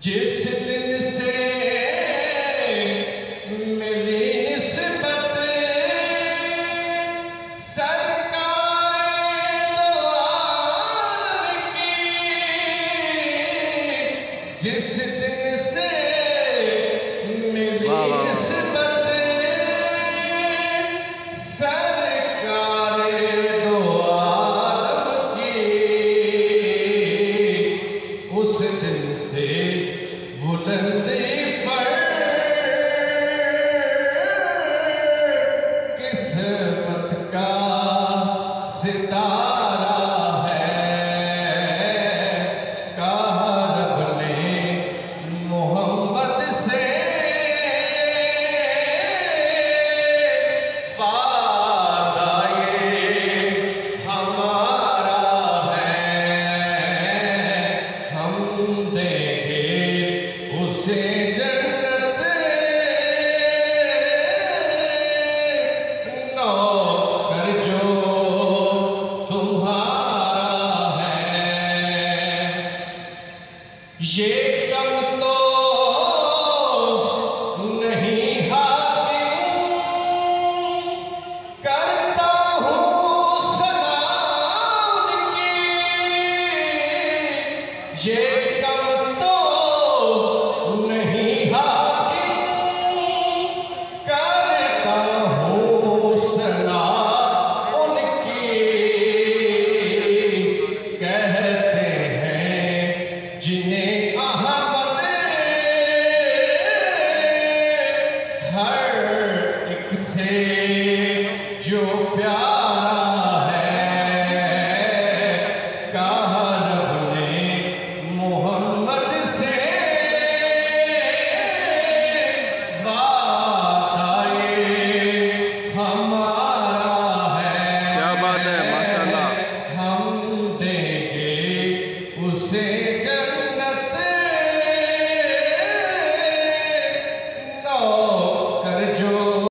जिस दिन से मिली निस्बत सरकार दो आलम की, जिस दिन से मिली निस्बत सरकार दो आलम की, उस दिन से बुलंदी पर किस्मत का सितारा है। कहा रब ने मोहम्मद से वादा ये हमारा है, हम देंगे उसे जन्नत, नौकर जो तुम्हारा है। ये कम तो नहीं हाकिम, करता हूँ सलाम की, ये कम